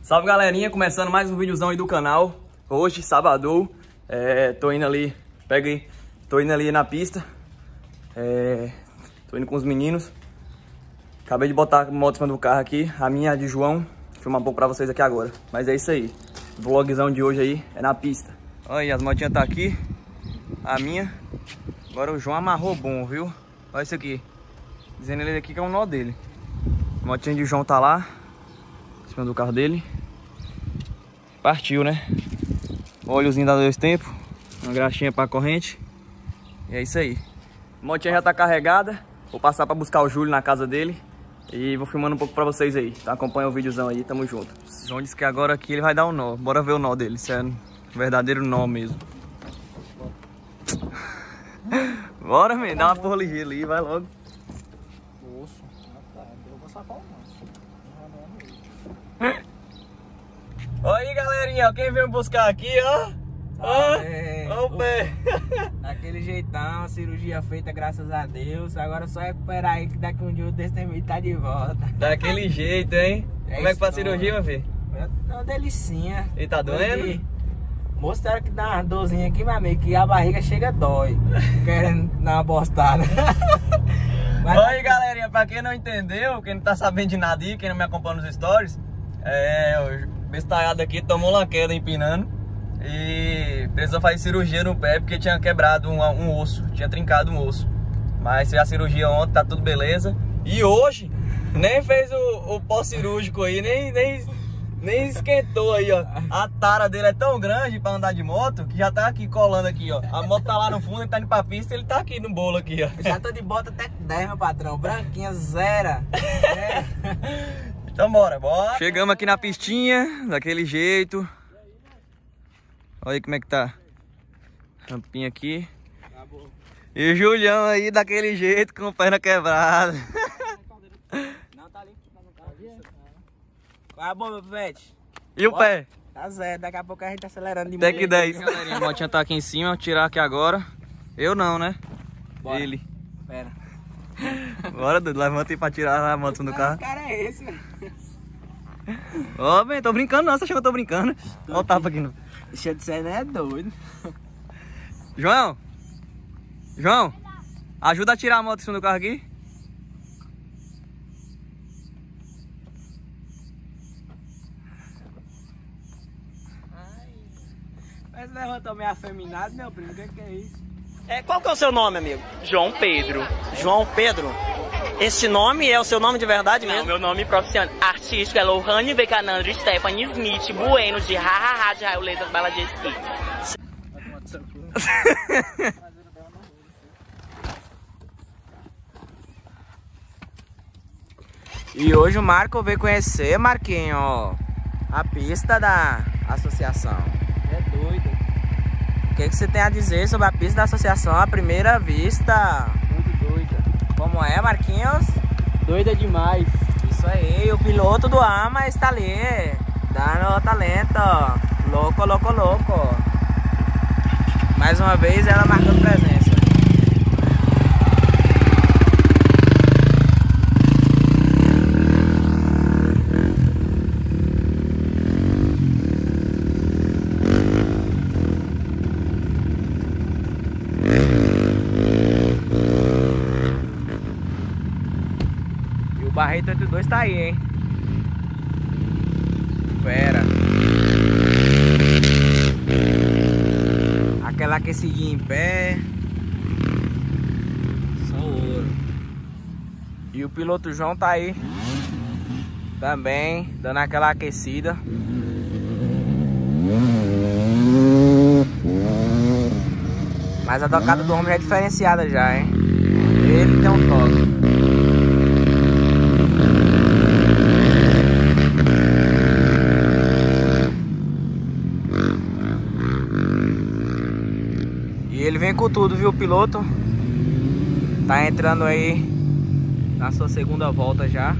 Salve galerinha, começando mais um videozão aí do canal. Hoje, sábado, tô indo ali, pega aí, tô indo ali na pista. Tô indo com os meninos. Acabei de botar a moto em cima do carro aqui, a minha de João. Vou filmar um pouco pra vocês aqui agora. Mas é isso aí, o vlogzão de hoje aí é na pista. Olha aí, as motinhas tá aqui, a minha. Agora o João amarrou bom, viu? Olha isso aqui, dizendo ele aqui que é um nó dele. A motinha de João tá lá, em cima do carro dele. Partiu, né? Óleozinho da 2 tempos, uma graxinha pra corrente. E é isso aí. A motinha já tá carregada. Vou passar pra buscar o Júlio na casa dele e vou filmando um pouco pra vocês aí. Então acompanha o videozão aí, tamo junto. O João disse que agora aqui ele vai dar um nó. Bora ver o nó dele, se é um verdadeiro nó mesmo. Bora, menino, dá uma porra ligeira ali, vai logo. Olha aí, galerinha, quem veio me buscar aqui, ó. Ó o pé. Daquele jeitão, cirurgia feita, graças a Deus. Agora é só recuperar aí que daqui um dia o Destemir tá de volta. Daquele jeito, hein? Como é que foi a cirurgia, meu filho? É uma delicinha. E tá doendo? Mostraram que dá uma dorzinha aqui, meu amigo, que a barriga chega dói. Querendo dar uma bostada. Mas... Olha aí, galerinha, pra quem não entendeu, quem não tá sabendo de nada aí, quem não me acompanha nos stories, o bestalhado aqui tomou uma queda empinando e precisou fazer cirurgia no pé porque tinha quebrado um osso, tinha trincado um osso. Mas fez a cirurgia ontem, tá tudo beleza. E hoje, nem fez o pós-cirúrgico aí, nem esquentou aí, ó. A tara dele é tão grande pra andar de moto que já tá aqui colando aqui, ó. A moto tá lá no fundo, ele tá indo pra pista, ele tá aqui no bolo aqui, ó. Já tô de bota até 10, meu patrão. Branquinha, zero. Então bora. Chegamos aqui na pistinha, daquele jeito. Olha aí como é que tá. Rampinha aqui. E o Julião aí daquele jeito, com a perna quebrada. Não, tá ali. Qual é a bomba, Pivete? E o pé? Tá zero, daqui a pouco a gente tá acelerando de Até que 10. Galerinha, a motinha tá aqui em cima, vou tirar aqui agora. Eu não, né? Bora. Ele. Pera. Bora, Dudu, levanta aí pra tirar a moto do carro. Que cara é esse, velho? Ó, bem, tô brincando não, você achou que eu tô brincando? Olha o tapa aqui no... Deixa de ser, né? É doido. João, ajuda a tirar a moto em cima do carro aqui. Mas levantou meio afeminado, meu primo, o que é isso? Qual que é o seu nome, amigo? João Pedro. João Pedro. Esse nome é o seu nome de verdade Não, mesmo? meu nome profissional artístico é Lohane Becanandro Stephanie Smith Bueno de Hahaha de Raiolesas Bala de Esqui. E hoje o Marco veio conhecer, Marquinho, ó, a pista da associação. É doido. O que você tem a dizer sobre a pista da associação à primeira vista? Muito doida. Como é, Marquinhos? Doida demais. Isso aí, o piloto do AMA está ali, dando o talento, ó. Louco, louco, louco. Mais uma vez ela marcando presença. O Barreto 82 tá aí, hein? Fera. Aquela aquecidinha em pé. Só ouro. E o piloto João tá aí também, dando aquela aquecida. Mas a tocada do homem já é diferenciada já, hein? Ele tem um toque. Ele vem com tudo, viu, o piloto? Tá entrando aí na sua segunda volta já.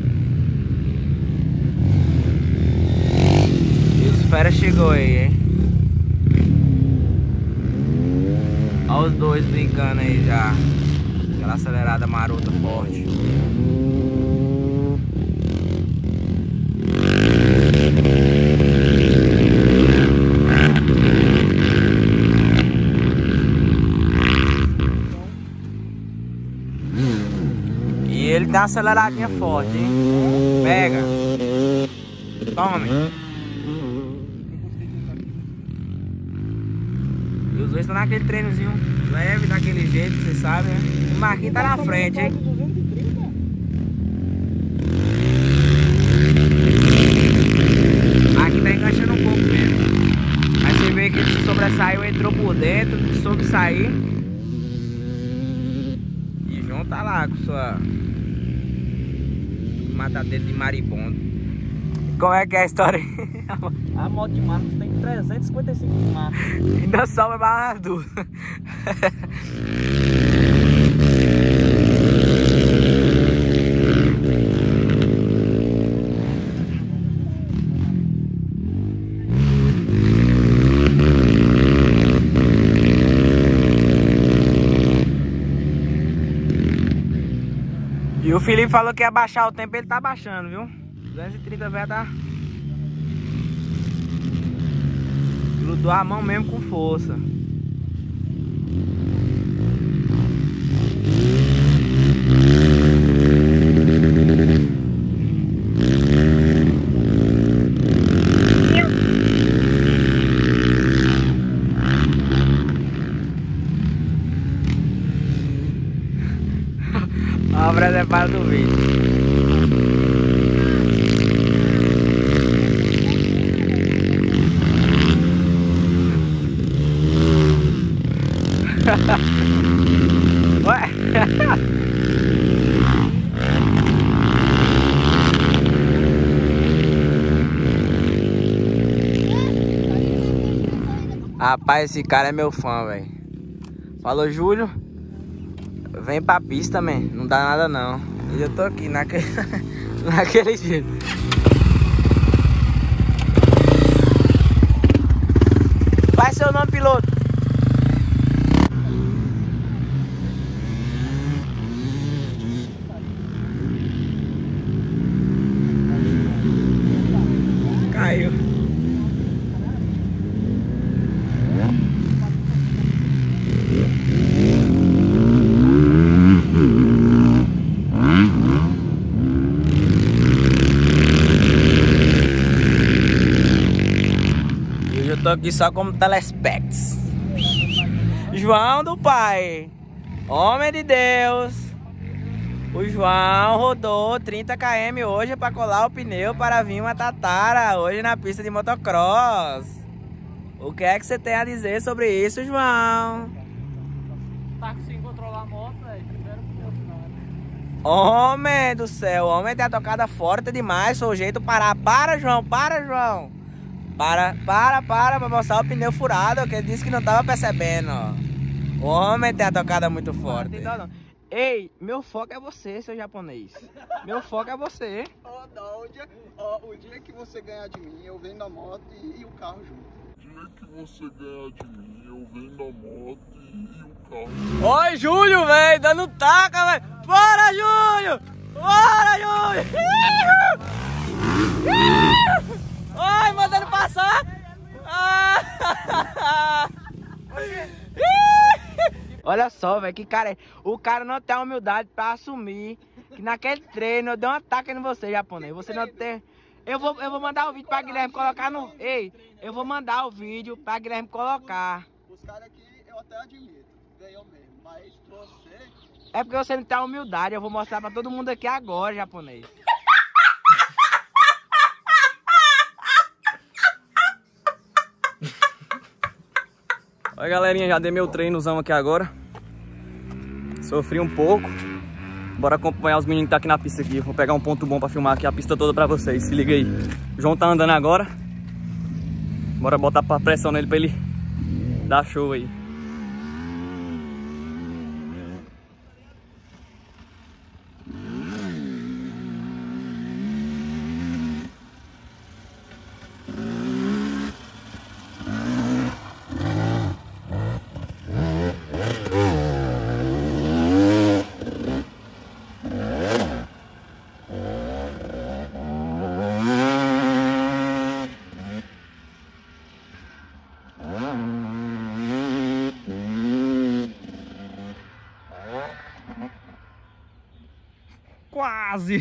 E os fera chegou aí, hein? Olha os dois brincando aí já. Aquela acelerada marota forte. dar uma aceleradinha forte, hein? Pega. Tome. E os dois estão naquele treinozinho leve, daquele jeito, você sabe, né? O Marquinhos tá na frente, hein? Aqui tá encaixando um pouco mesmo. Aí você vê que ele se sobressaiu, entrou por dentro, soube sair. E João tá lá com sua matadeira de maribondo. Como é que é a história? A moto de Marcos tem 355 de marcha. Ainda sobra mais duas. E o Felipe falou que ia baixar o tempo, ele tá baixando, viu? 230 vai dar. Grudou a mão mesmo com força. A preservada do vídeo. Ué? Rapaz, esse cara é meu fã, velho. Falou, Júlio. Vem pra pista, man. Não dá nada, não. E eu tô aqui naquele jeito. Qual é seu nome, piloto? Caiu. Eu tô aqui só como telespecs. João do Pai, homem de Deus. O João rodou 30 km hoje para colar o pneu para vir uma Tatara hoje na pista de motocross. O que é que você tem a dizer sobre isso, João? Tá conseguindo controlar a moto, velho. Primeiro pneu final. Homem do céu, o homem tem a tocada forte demais, sou o jeito parar. Para, João, João. Para mostrar o pneu furado, que ele disse que não tava percebendo. O homem tem a tocada muito forte. Não. Ei, meu foco é você, seu japonês. Meu foco é você. O dia que você ganhar de mim, eu vendo a moto e o carro junto. O dia que você ganhar de mim, eu vendo a moto e o carro junto. Oi, Júlio, velho, dando taca, velho. Bora, Júlio! Bora, Júlio! Ai, mandando passar! Olha só, velho, que cara é. O cara não tem a humildade pra assumir que naquele treino eu dei um ataque em você, japonês. Você não tem. Eu vou mandar o vídeo pra Guilherme colocar no. Ei, eu vou mandar o vídeo pra Guilherme colocar. Os caras aqui eu até admito, ganhou mesmo, mas você. É porque você não tem a humildade, eu vou mostrar pra todo mundo aqui agora, japonês. Oi, galerinha, já dei meu treinozão aqui agora. Sofri um pouco. Bora acompanhar os meninos que tá aqui na pista aqui. Vou pegar um ponto bom pra filmar aqui a pista toda pra vocês. Se liga aí. O João tá andando agora. Bora botar pra pressão nele pra ele dar show aí. quase.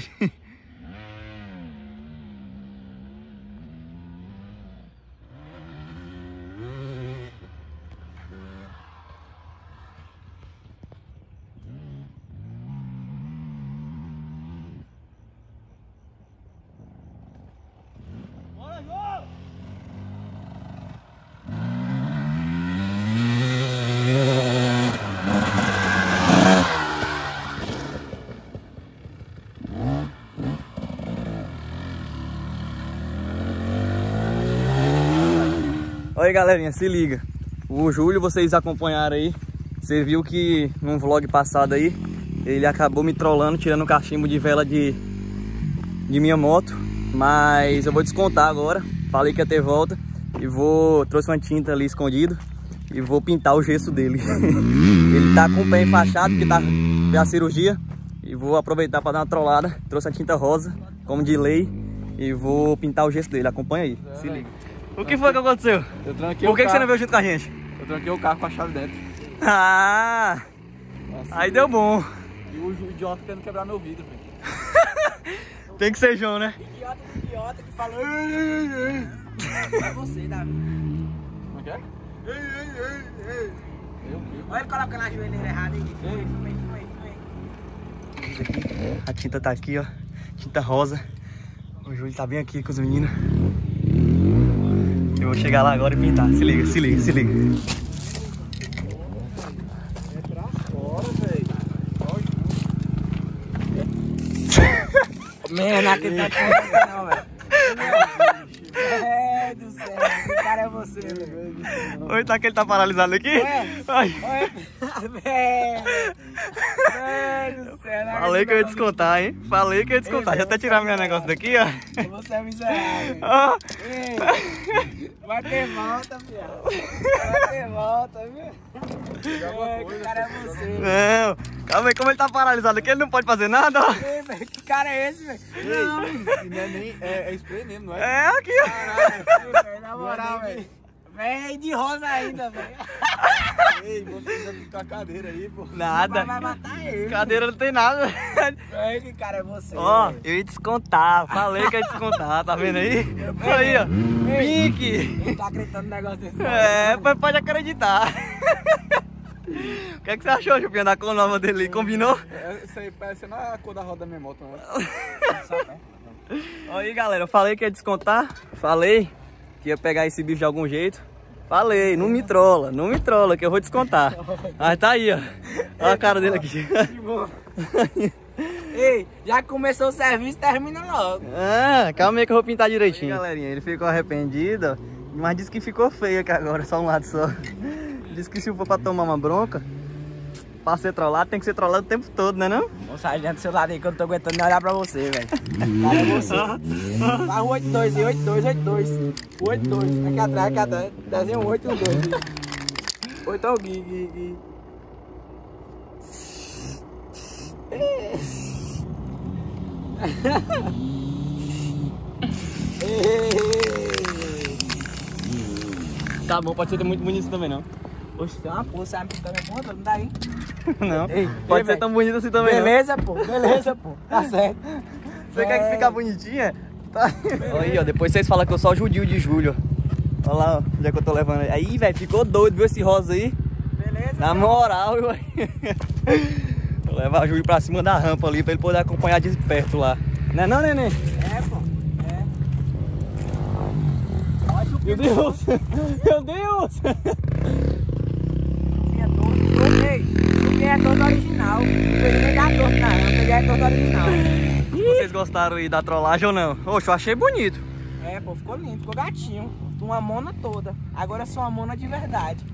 Oi galerinha, se liga. O Júlio, vocês acompanharam aí. Você viu que num vlog passado aí ele acabou me trollando, tirando o cachimbo de vela de minha moto. Mas eu vou descontar agora. Falei que ia ter volta. E trouxe uma tinta ali escondida e vou pintar o gesso dele. Ele tá com o pé enfaixado porque fez a cirurgia. E vou aproveitar para dar uma trollada. Trouxe a tinta rosa, como de lei. E vou pintar o gesso dele. Acompanha aí, se liga. O que foi que aconteceu? Eu tranquei Por que você não veio junto com a gente? Eu tranquei o carro com a chave dentro. Ah! Nossa, aí deu bom. E o idiota querendo quebrar meu vidro, velho. Tem que ser João, né? Idiota que falou. É você, Davi. Como é que é? Olha ele colocando a joelheira errada aí. A tinta tá aqui, ó. Tinta rosa. O Júlio tá bem aqui com os meninos. Eu vou chegar lá agora e pintar. Se liga, se liga, se liga. É pra fora, velho. Não acredito não, velho. É do céu, que cara é você, velho? Oi, tá que ele tá paralisado aqui? Ai. Velho do céu, não. Falei que eu ia descontar, hein? Falei que eu ia descontar. Já até tirar meu negócio daqui, ó. Você é miserável. Ó. Ei, vai ter volta, viado. Vai ter volta, viu? Que cara é você, velho? Não, calma aí, como ele tá paralisado aqui, ele não pode fazer nada, ó. Ei, velho, que cara é esse, velho? Não. Não é nem. É spray mesmo, não é? É aqui, ó. Caralho, na moral, velho. Vem de rosa ainda, velho. Ei, você já fica com a cadeira aí, pô. Nada. Vai matar ele. Cadeira não tem nada. Véi, que cara é você, Ó, velho? eu ia descontar. Falei que ia descontar, tá vendo aí? Aí, ó. Pink. Não tá acreditando no negócio desse não. É, pode acreditar. O que você achou, Chupinha, da cor nova dele? Combinou? Isso aí parece a cor da roda da minha moto, né? Aí, galera, eu falei que ia descontar. Falei que ia pegar esse bicho de algum jeito. Falei, não me trola, que eu vou descontar. Mas tá aí, ó. Olha a cara dele aqui. Ei, já que começou o serviço, termina logo. Ah, calma aí que eu vou pintar direitinho. Aí, galerinha, ele ficou arrependido, mas disse que ficou feio aqui agora, só um lado só. Disse que se for pra tomar uma bronca, pra ser trollado, tem que ser trollado o tempo todo, né não? Vou sair dentro do seu lado aí que eu não tô aguentando nem olhar pra você, velho. Cara, é você. Faz o 82 aí, 82, 82. 82. Aqui atrás. Desenha um 8 e um 2. 8 é o Gui. Tá bom, pode ser muito bonito também não. Oxe, tem uma porra, sabe que também ponta, não dá aí. Não, Ei, pode ser velho. tão bonito assim também Beleza, pô, tá certo. não. Você quer que ficar bonitinha? Tá. Aí, ó, depois vocês falam que eu sou judio de Júlio. Olha lá, ó, onde é que eu tô levando ele. Aí, velho, ficou doido, viu esse rosa aí? Beleza. Na moral, velho. Vou levar o Júlio pra cima da rampa ali, pra ele poder acompanhar de perto lá. Não é não, neném? É, pô. É. Meu Deus! Meu Deus! Porque é todo original. Ele dá torto na rampa, ele é todo original. Vocês gostaram aí da trollagem ou não? Oxe, eu achei bonito. É, pô, ficou lindo, ficou gatinho. Uma mona toda. Agora é só uma mona de verdade.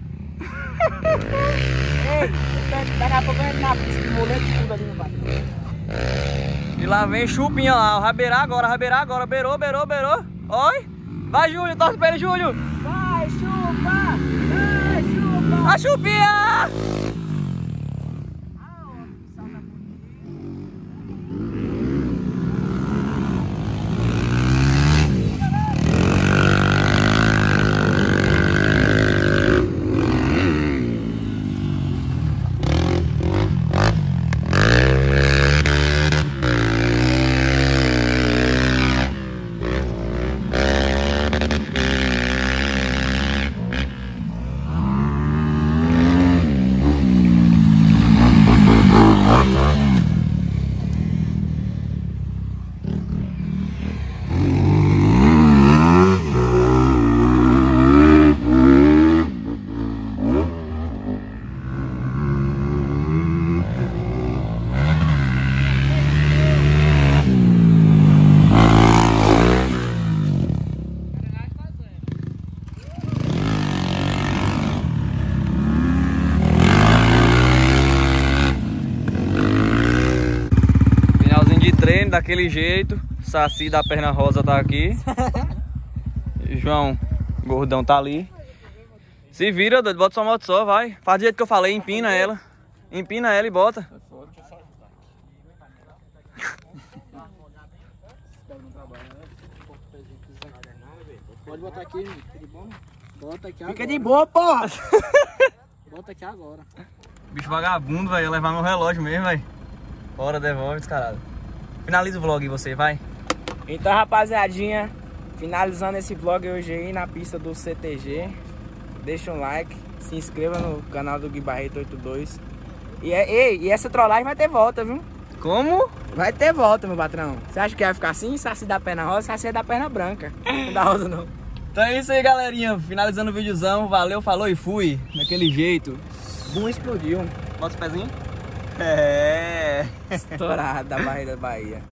Ei, daqui a pouco eu entro na pista de molete e tudo ali no bar. E lá vem Chupinha lá, ó. Rabeirar agora, beirou. Oi! Vai, Júlio, torce pra ele, Júlio! Vai, chupa! Vai, chupa! A Chupinha! valendo, daquele jeito. Saci da perna rosa tá aqui. João Gordão tá ali. Se vira, doido, bota sua moto só, vai. Faz do jeito que eu falei, empina ela. Empina ela e bota. Pode botar aqui, fica de boa. Bota aqui agora. Fica de boa, porra! Bota aqui agora. Bicho vagabundo, velho. Ia levar meu relógio mesmo, velho. Bora, devolve, descarado. Finaliza o vlog aí, você, vai. Então, rapaziadinha, finalizando esse vlog hoje aí na pista do CTG. Deixa um like, se inscreva no canal do Gui Barreto 82. E essa trollagem vai ter volta, viu? Como? Vai ter volta, meu patrão. Você acha que vai ficar assim? Saci da perna rosa, saci é da perna branca. Não da rosa, não. Então é isso aí, galerinha. Finalizando o videozão. Valeu, falou e fui. Daquele jeito. Bum, explodiu. Bota os pezinhos. É. Estourado da barreira da Bahia.